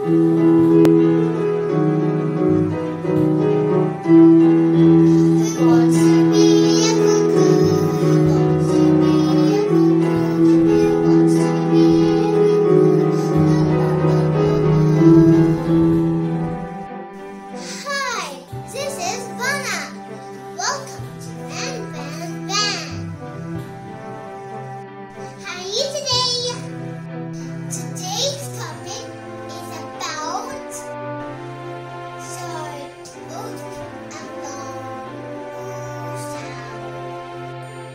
Hi, this is Vanna. Welcome to Vanna. How are you today? Today's topic is about short and long sound.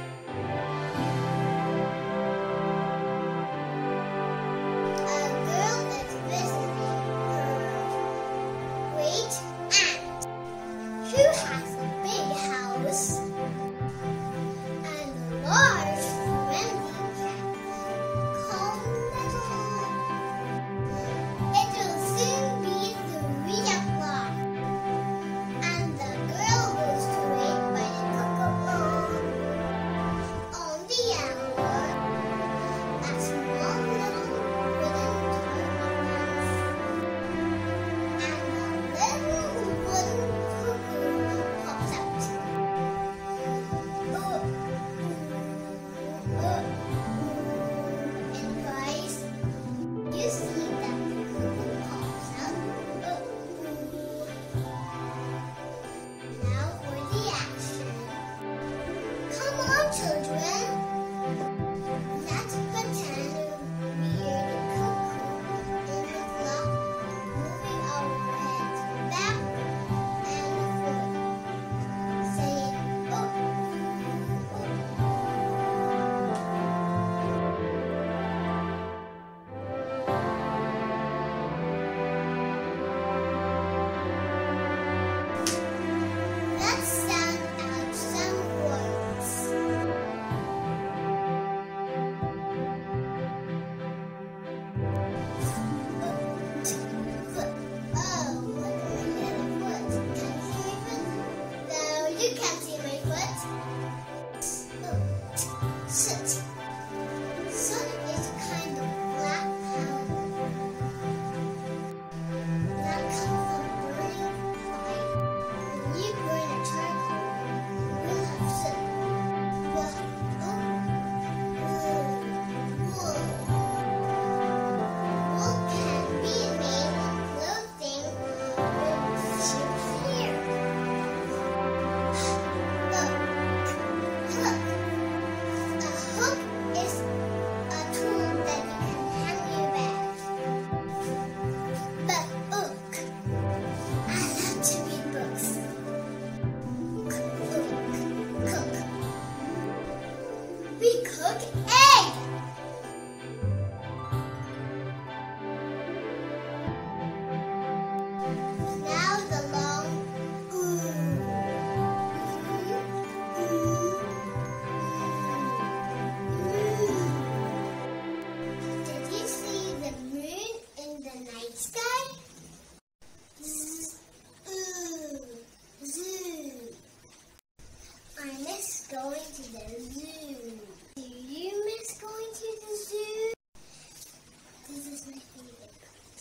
A girl is visiting her great aunt, who has a big house and a large friendly cat called Little. It will soon be 3 o'clock, and the girl goes to it by the cuckoo on the hour. A small little wooden doorbell, and a little wooden cuckoo pops out. And guys, you see that the cuckoo pops out. Now for the action. Come on, children. Let's pretend we're the cuckoo in the clock, moving our heads back and forth, saying Let's sound out some words. Oh, what a little foot. Can you see my foot? No, you can't see my foot. Sit. Sun is kind of black powder that comes from burning fire. When you burn a charcoal, you'll have soot. Wool can be made of clothing with sheep here. A hook is a tool that you can hang your bag. But I love to read books. Cook. We cook egg. Now the long Did you see the moon in the night sky? Zoo. I miss going to the zoo. Do you miss going to the zoo? This is my favorite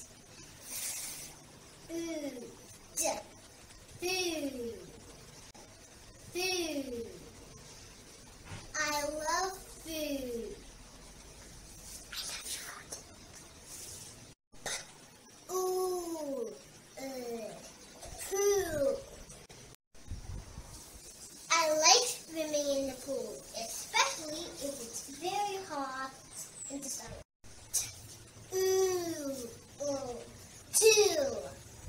part. Food. I love food. Pool. I like swimming in the pool, especially if it's very hot in the summer. Two.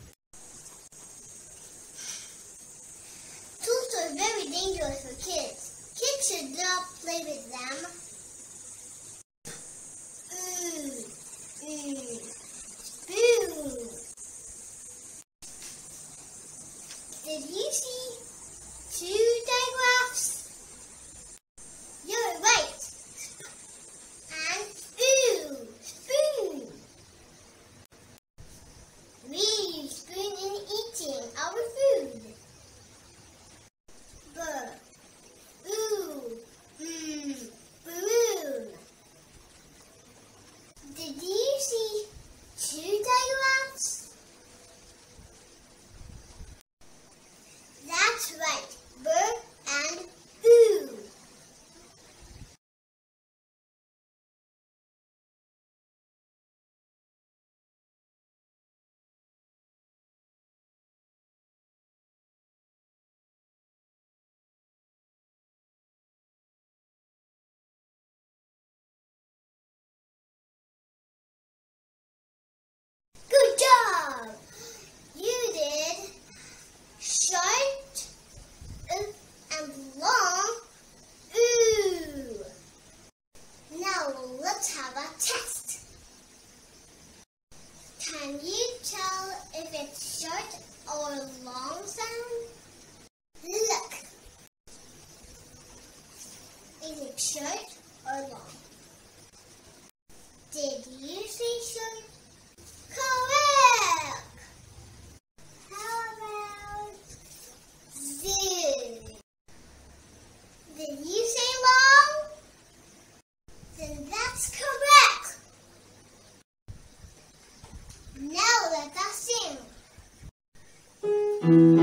Tools are very dangerous for kids. Kids should not play with them. Spoon. Did you see 2 digraphs? You're right. And spoon. let's have a test. Can you tell if it's short or long sound? Look. Is it short or long? Did you say short? Correct! How about zoo? Did you say long? Then that's correct! Now let us sing.